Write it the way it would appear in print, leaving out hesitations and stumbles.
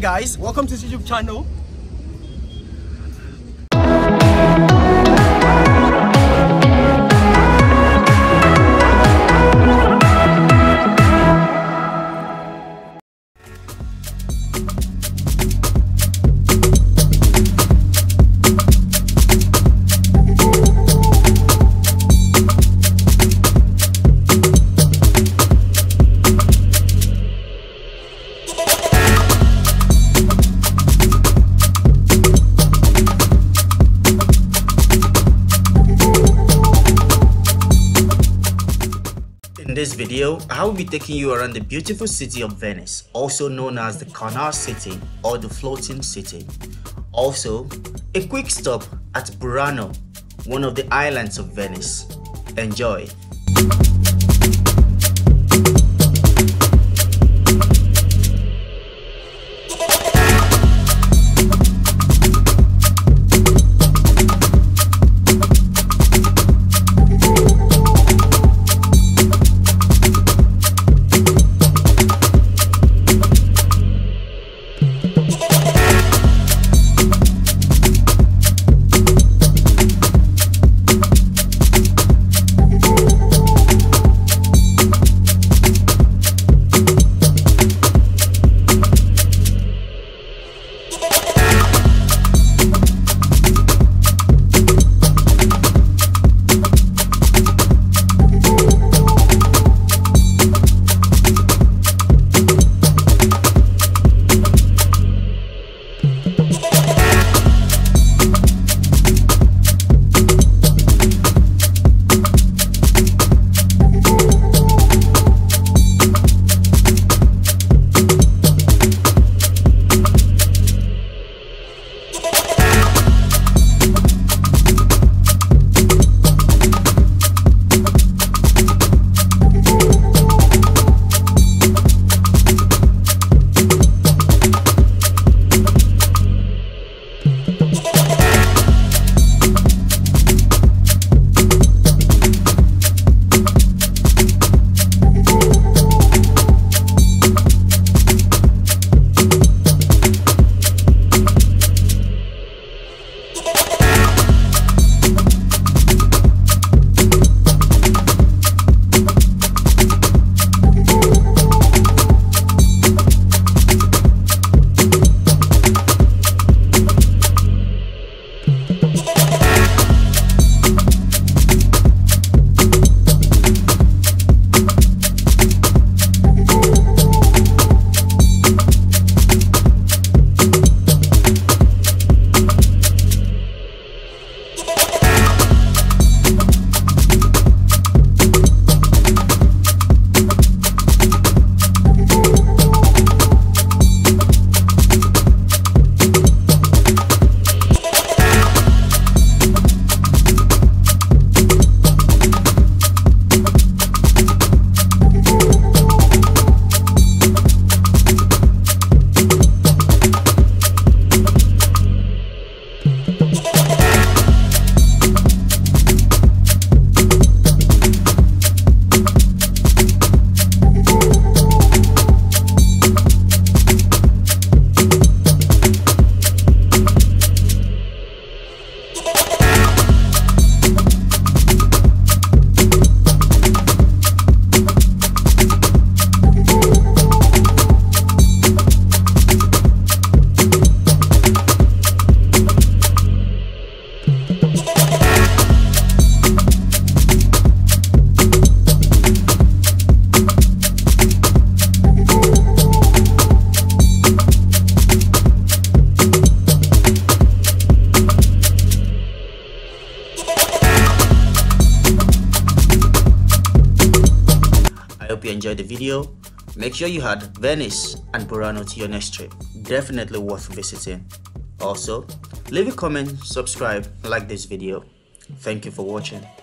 guys, welcome to this YouTube channel. In this video, I will be taking you around the beautiful city of Venice, also known as the Canal City or the Floating City. Also, a quick stop at Burano, one of the islands of Venice. Enjoy! Hope you enjoyed the video. Make sure you add Venice and Burano to your next trip. Definitely worth visiting. Also, leave a comment, subscribe, like this video. Thank you for watching.